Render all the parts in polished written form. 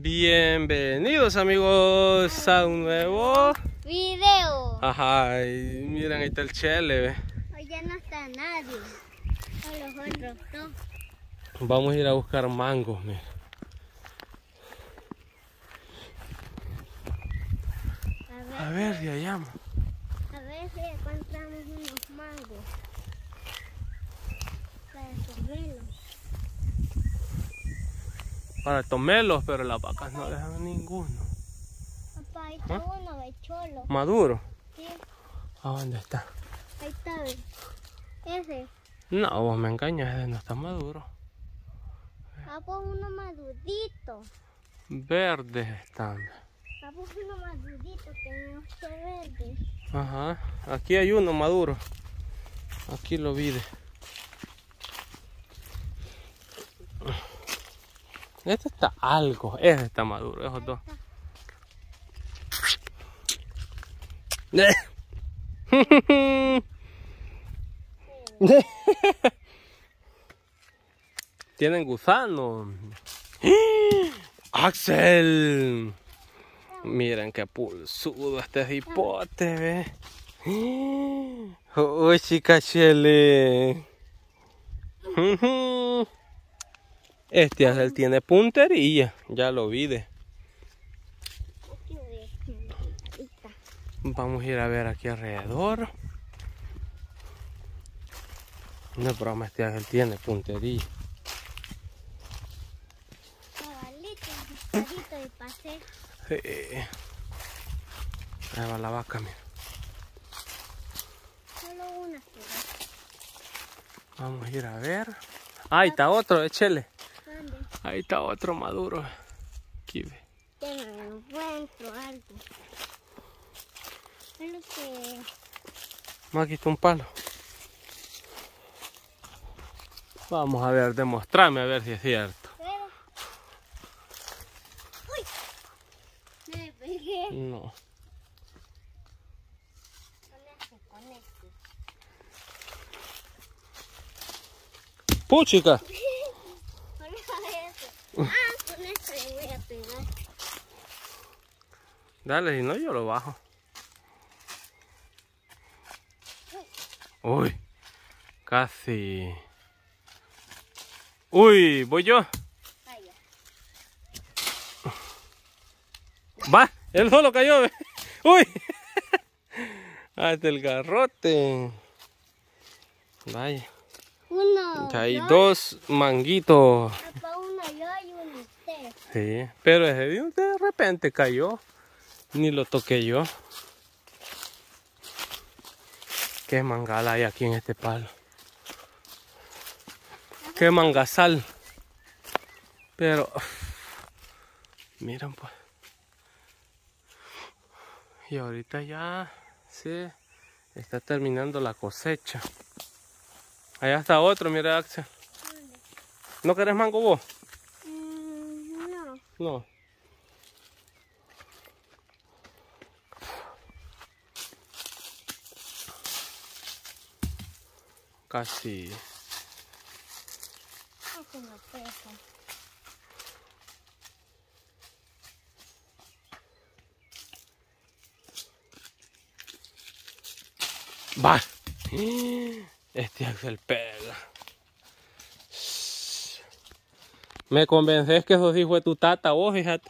Bienvenidos amigos a un nuevo video. Ajá, y miren, ahí está el Chele, ve. Hoy ya no está nadie. Solo los otros dos. Vamos a ir a buscar mangos, mira. A ver si hallamos. A ver si encontramos unos mangos. Para comerlos. Para tomarlos, pero las vacas no dejan ninguno. Papá, ahí está uno de cholo. ¿Maduro? Sí, ¿A dónde está? ahí está, ve. Ese. No, vos me engañas, ese no está maduro. Ah, pues uno madurito. Verdes están. Ah, pues uno madurito que no esté verde. Ajá, aquí hay uno maduro. Aquí lo vi. Este está algo, ese está maduro, esos dos. Tienen gusano. Axel. Miren qué pulsudo este hipote, ve. Uy, chica Chele. Este Axel tiene puntería, ya lo vi. Vamos a ir a ver aquí alrededor. No es broma, este Ángel tiene puntería. Cabalito y pasé. Ahí va la vaca, mira. Solo una. Vamos a ir a ver. Ahí está otro, échele. ¿Dónde? Ahí está otro maduro. Aquí ve. Que no encuentro algo. Es lo que... Aquí está un palo. Vamos a ver, demostrarme a ver si es cierto. Pero... ¡Uy! Me pegué. No. Con este. ¡Puchica! Con este. Con este le voy a pegar. Dale, si no yo lo bajo. Uy, casi. Uy, voy yo. Vaya. Va, él solo cayó. Uy. Hasta el garrote. Vaya. Uno. Ya hay yo, dos manguitos. Papá, uno yo y uno usted. Sí, pero ese de repente cayó. Ni lo toqué yo. Qué mangal hay aquí en este palo. Qué mangasal. Pero miren pues. Y ahorita ya se está terminando la cosecha. Allá está otro, mira Axel. ¿No querés mango vos? No. No. Casi. Eso no pesa. Va. Este Axel pega. Me convences que esos hijos de tu tata vos, fíjate.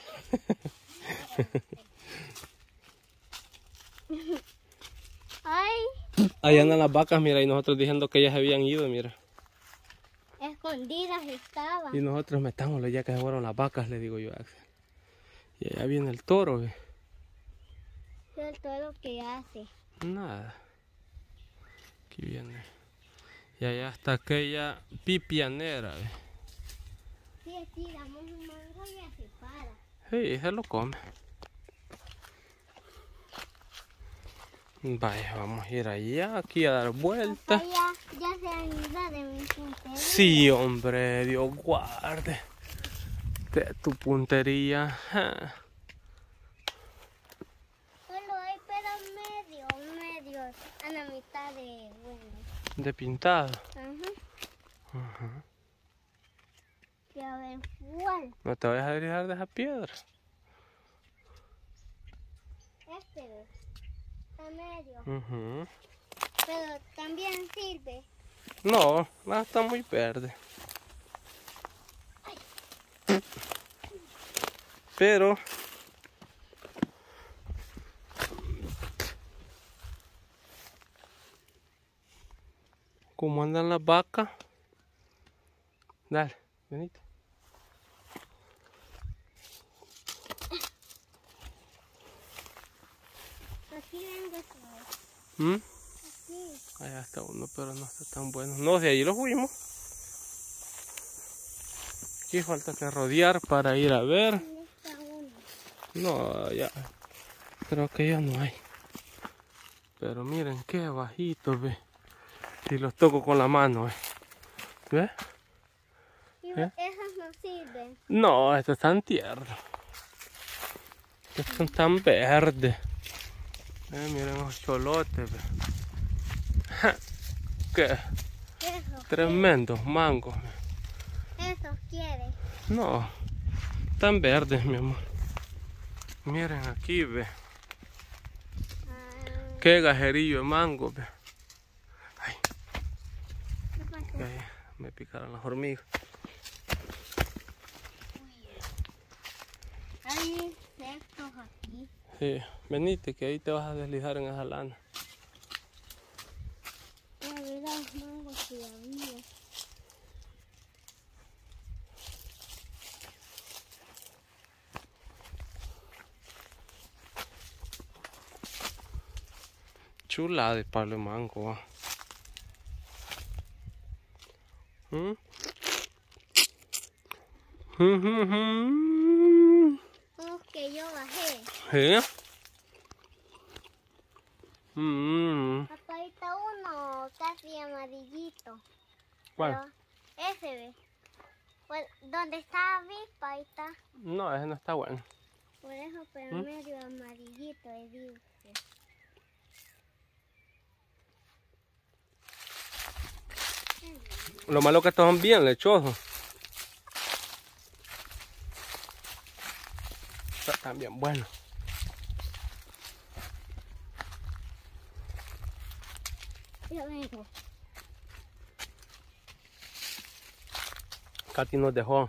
Ay, Allá andan las vacas, mira, y nosotros diciendo que ellas habían ido, mira. escondidas estaban. Y nosotros metámosle ya que se fueron las vacas, le digo yo a Axel. Y allá viene el toro, ve. Es todo lo que hace. Nada. Aquí viene. Y allá está aquella pipianera, ve. Sí, damos un mango y ya se para. Sí, se lo come. Vaya, vamos a ir allá, aquí a dar vueltas. Papá, ya se han ido de mi puntería. Sí, hombre, Dios guarde de tu puntería. Ja. Solo hay, pero medio, a la mitad de, bueno. De pintado. Ajá. Ajá. Que a ver cuál. No te vayas a dejar de esa piedra. Este está medio. Ujú. Pero también sirve. No, está muy verde. Pero ¿cómo andan las vacas? Dale, venite. Aquí vengo. ¿Mm? Aquí. Allá está uno, pero no está tan bueno. No, de ahí lo fuimos. Aquí falta que rodear para ir a ver. ¿Dónde está uno? No, ya. Creo que ya no hay. Pero miren qué bajito, ve. Si los toco con la mano, ¿ve? Y ¿Eh? esos no sirven. No, estos están tiernos. Estos son tan verdes. Miren los cholotes, ve. Qué Esos. tremendos mangos. Esos quiere. No, tan verdes, mi amor. Miren aquí, ve. Ah, Qué gajerillo de mango, ve. Ay, ¿qué pasó? ay, me picaron las hormigas. Hay insectos aquí. Sí, venite que ahí te vas a deslizar en esa lana. A ver los mangos todavía. Chula de palo de mango, va. ¿Mm? Los que yo bajé. ¿Sí? Acá está uno casi amarillito. ¿Cuál? Pero ese ve. Pues, donde está avispa, ahí está. No, ese no está bueno. Por eso, pero medio amarillito, dice. Lo malo que estos son bien lechosos. Están bien buenos. Yo vengo. Katy nos dejó.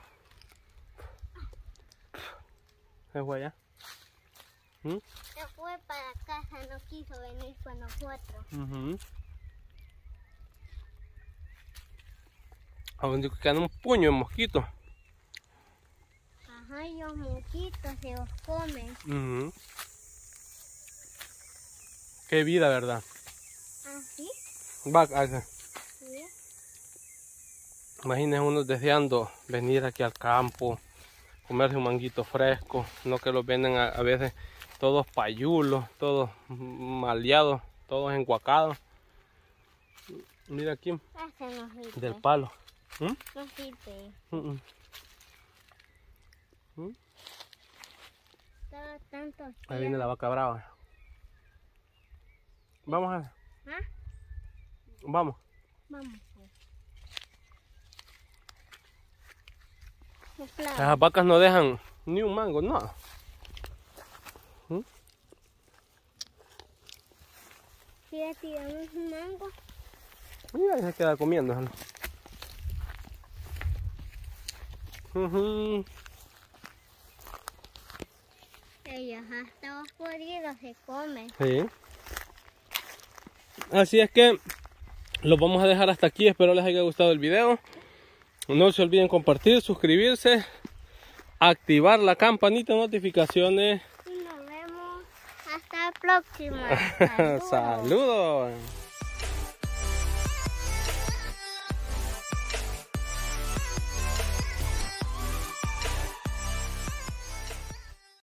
¿Se fue allá? ¿Mm? Se fue para casa, no quiso venir con nosotros. A donde quedan un puño de mosquitos. Ajá, y los mosquitos se los comen. Qué vida, ¿verdad? ¿Así? Va, Sí. imagínense uno deseando venir aquí al campo, comerse un manguito fresco, no que los venden a veces todos payulos, todos maleados, todos enguacados. Mira aquí, Ese no sirve. del palo. No sirve. Estaba tanto. Ahí viene la vaca brava. Vamos a ver. ¿Ah? Vamos. Vamos. Pues. Claro. Las vacas no dejan ni un mango, no. Si le tiramos un mango. Mira, se queda comiendo. Ellos hasta los podridos se comen. Sí. Así es que los vamos a dejar hasta aquí. Espero les haya gustado el video. No se olviden compartir, suscribirse, activar la campanita de notificaciones. Y nos vemos hasta la próxima. Saludos. Saludos.